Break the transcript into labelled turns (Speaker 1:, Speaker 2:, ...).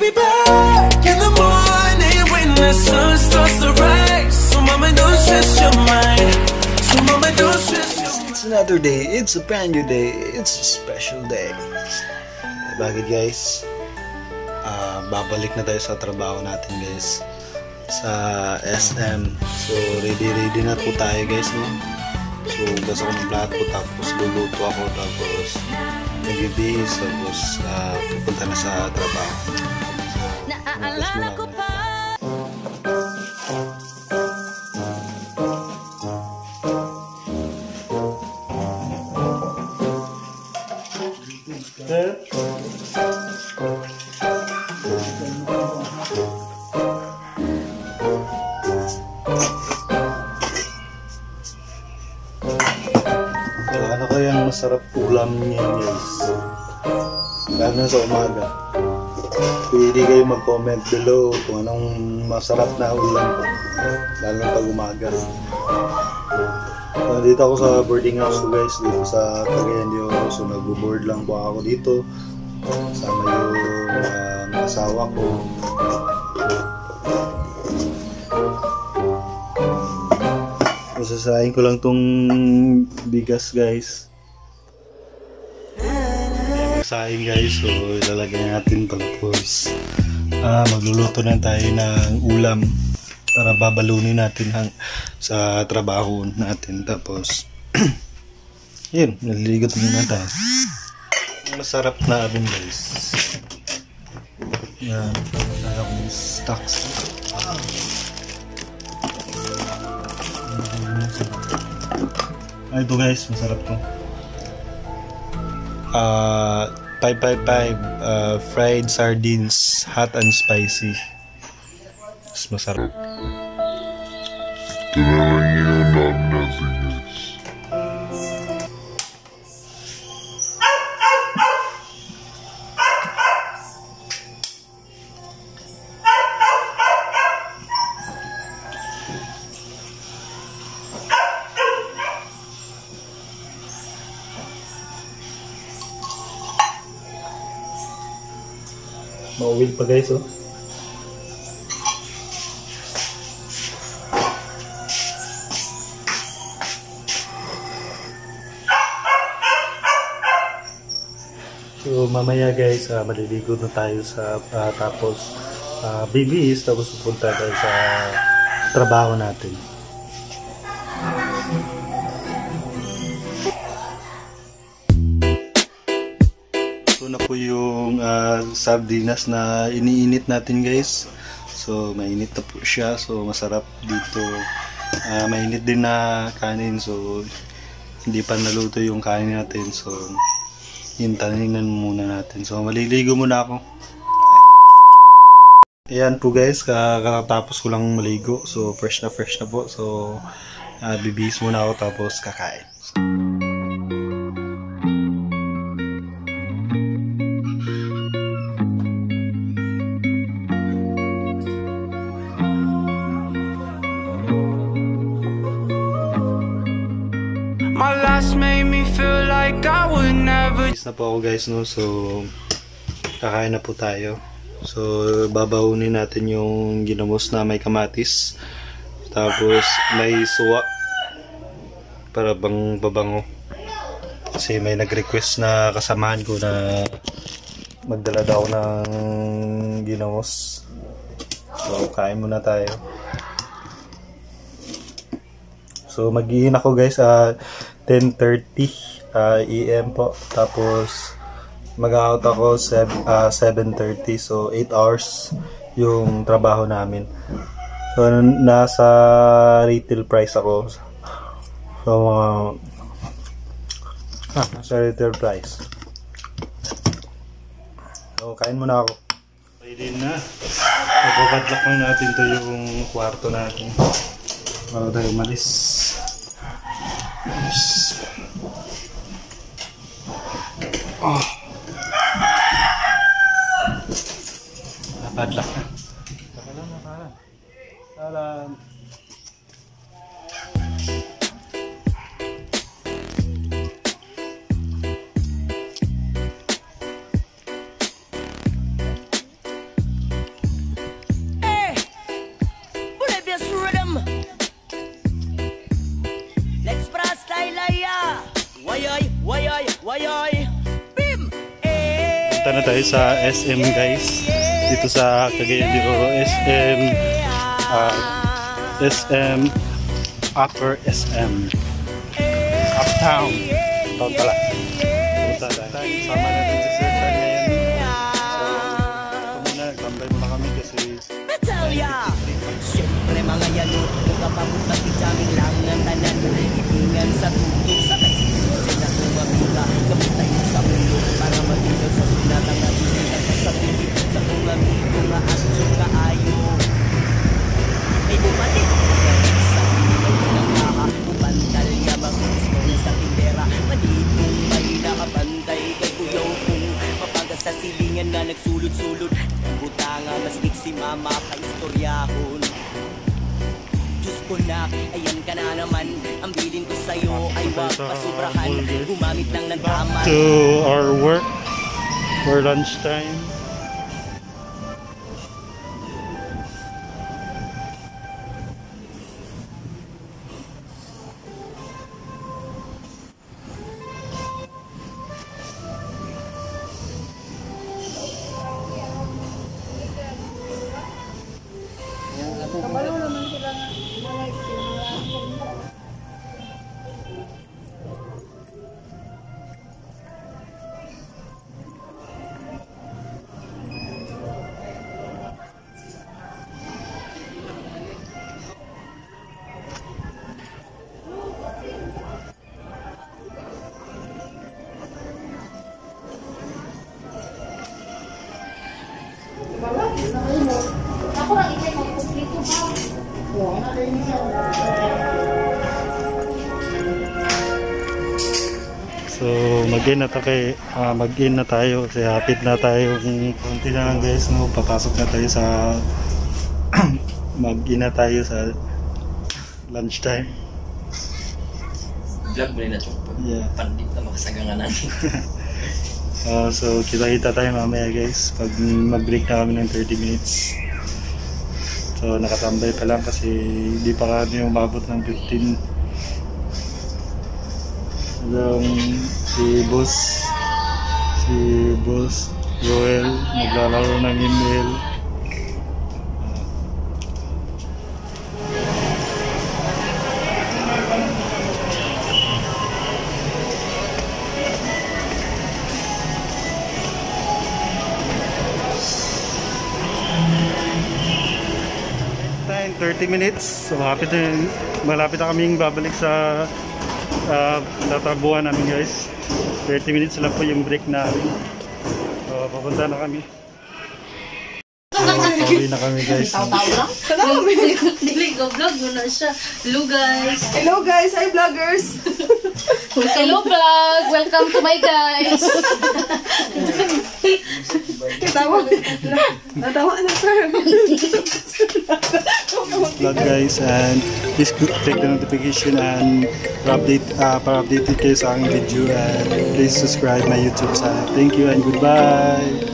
Speaker 1: be back in the morning when the sun starts to rise. So mama, don't stress your mind. So mama, don't stress your mind.
Speaker 2: It's another day. It's a brand new day. It's a special day. Bakit guys? Babalik na tayo sa trabaho natin guys. Sa SM. So ready na po tayo guys, no? So gas ako ng plato, tapos luluto ako, tapos nagbibihis, tapos pupunta na sa trabaho. So naalala ko pa. Ano kayang masarap ulam niya guys? Lalo na sa umaga. Pwede kayo mag-comment below kung anong masarap na ulam po. Lalo na pag umaga. Dito ako sa boarding house ko guys. Dito sa Cagayan de Oro. So nag-board lang po ako dito. Kasama yung asawa ko. Masasahin ko lang tong bigas guys. Masasahin guys, so ilalagay natin tapos magluluto na tayo ng ulam para babalunin natin sa trabaho natin. Tapos yun, naliligot muna tayo. Masarap na abin guys. Yan, nalagay ko yung stocks. Ito guys, masarap to. 555 fried sardines, hot and spicy. Mas masarap. Mauwil pa guys, oh. So mamaya guys, maliligo na tayo sa tapos bibis, tapos pupunta tayo sa trabaho natin. Ito na po yung sardinas na iniinit natin guys. So mainit na po siya, so masarap dito. Mainit din na kanin, so hindi pa naluto yung kanin natin, so hintayin muna natin. So maliligo muna ako. Ayan po guys, kakatapos ko lang maligo, so fresh na po. So bibihis muna ako tapos kakain.
Speaker 1: My last made me feel like I would never.
Speaker 2: Na po ako guys, no? So kakain na po tayo. So babahunin natin yung ginamos na may kamatis, tapos may suwa para bang babango. Kasi may nag-request na kasamahan ko na magdala daw ng ginamos. So kain muna tayo. So mag-iin ako guys 10:30 AM po, tapos mag-out ako 7:30, so 8 hours yung trabaho namin. So nasa retail price ako. So nasa retail price. So kain muna ako. Ready na. Pagpapadlock lang natin to yung kwarto natin para tayo umalis. Napadlock na. Nakalan.
Speaker 3: na tayo sa SM guys. Dito sa Cagayan de Oro SM Upper SM Uptown. Uptown pala. Punta tayo. Sama natin si Sir Chan ngayon. So, ito muna. Tambay muna kami kasi
Speaker 4: Siyempre mga yano, nagpapabukas si Jaming lang ng tanan. Itingan sa tubig, sa kaisisin na kumamila. Gamit tayo sa mundo para magilaw sa sunatang nabibigan ka sa pilit. Sa kung amigo nga at kaayo ay bumalik. Sa ilaw ng maha, upantal niya mag-uus mo sa tindera. Maliit mong may nakabantay kay kuyaw kong mapagas sa silingan na nagsulod-sulod. Butanga, masnik si mama kaistoryahon. Diyos ko na, ayan ka na naman. Ang bilin ko sa'yo ay wag pasubrahan. Gumamit lang ng tama.
Speaker 3: to our work for lunchtime.
Speaker 5: Ako lang ikay magkumpleto ba?
Speaker 3: So mag-in na tayo kasi hapit na tayo konti na lang guys, no? Papasok na tayo sa mag-in na tayo sa lunchtime.
Speaker 4: Vlog mo rin na chong
Speaker 3: Yeah.
Speaker 4: pandit na makasaganganan.
Speaker 3: So kita-kita tayo mamaya guys pag mag-break na kami ng 30 minutes. So nakatambay pa lang kasi hindi pa kami umabot ng 15. Hanggang si Boss Joel naglalaro ng email. Time 30 minutes. So malapit na kaming babalik sa tatabuhan namin guys. 30 minutes lang po yung break namin. So papunta na kami. Pauwi na kami guys.
Speaker 5: Dili go vlog mo na siya. Hello guys.
Speaker 6: Hello guys, hi vloggers!
Speaker 5: Hello vlog. Welcome to my guys.
Speaker 6: Natawa na sir.
Speaker 3: Vlog guys, and please click the notification and para updated kayo sa aking video, and please subscribe my YouTube channel. Thank you and goodbye.